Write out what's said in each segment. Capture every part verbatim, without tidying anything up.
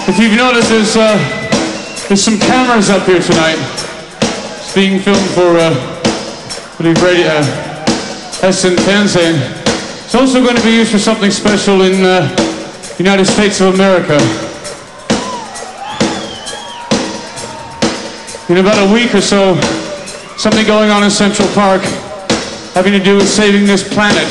If you've noticed, there's, uh, there's some cameras up here tonight. It's being filmed for, uh, I believe, radio, uh, S N Tanzan. It's also going to be used for something special in uh, the United States of America. In about a week or so, something going on in Central Park having to do with saving this planet.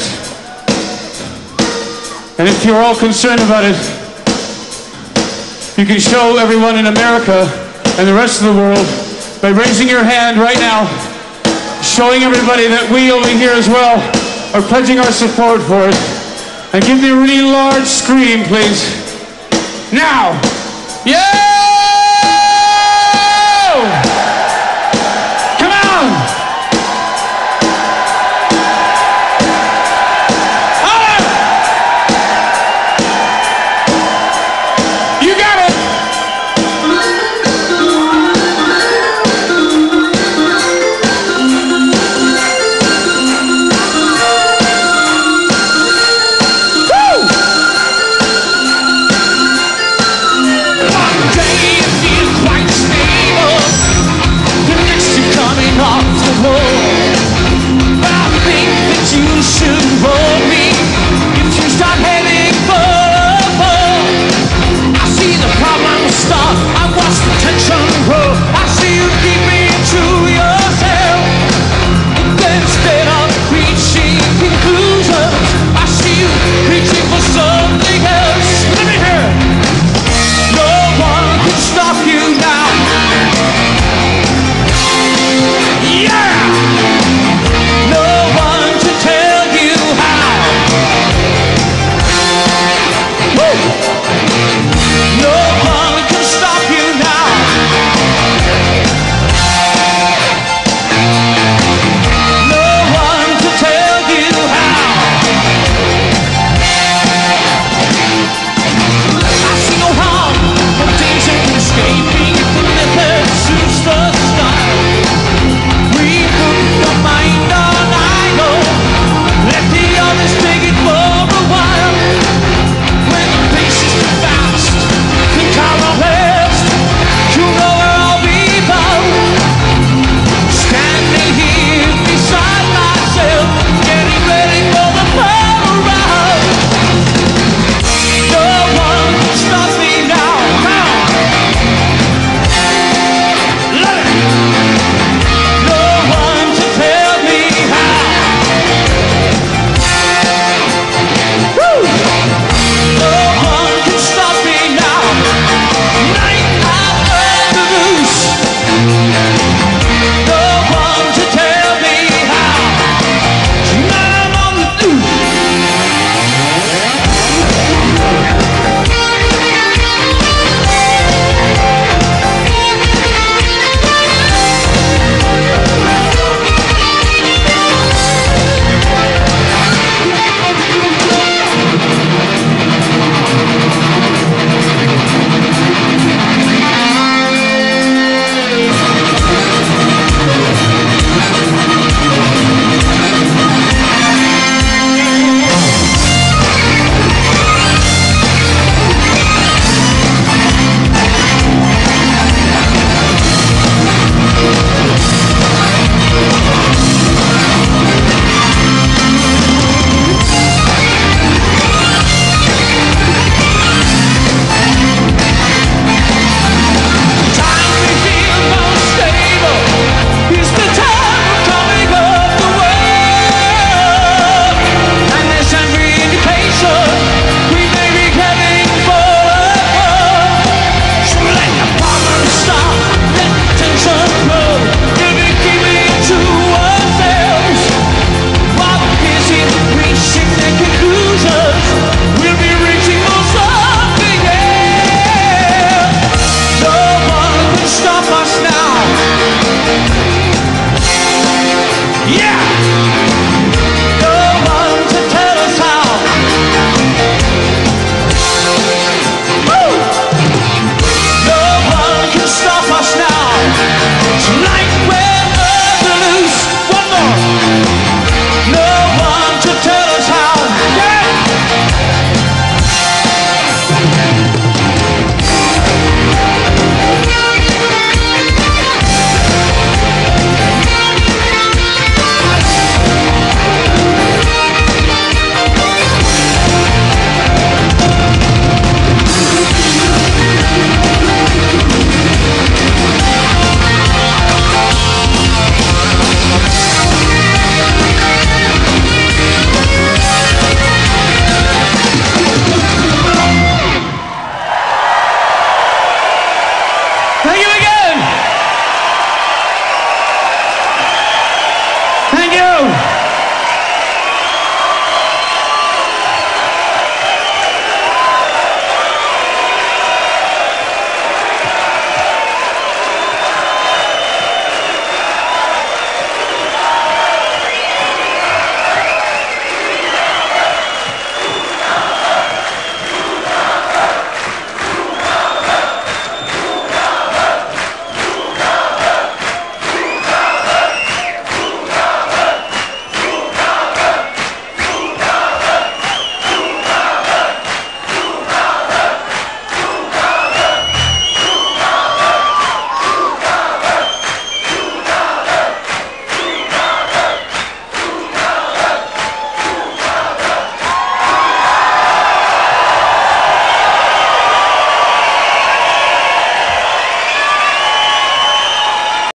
And if you're all concerned about it, you can show everyone in America and the rest of the world by raising your hand right now, showing everybody that we over here as well are pledging our support for it. And give me a really large scream, please. Now!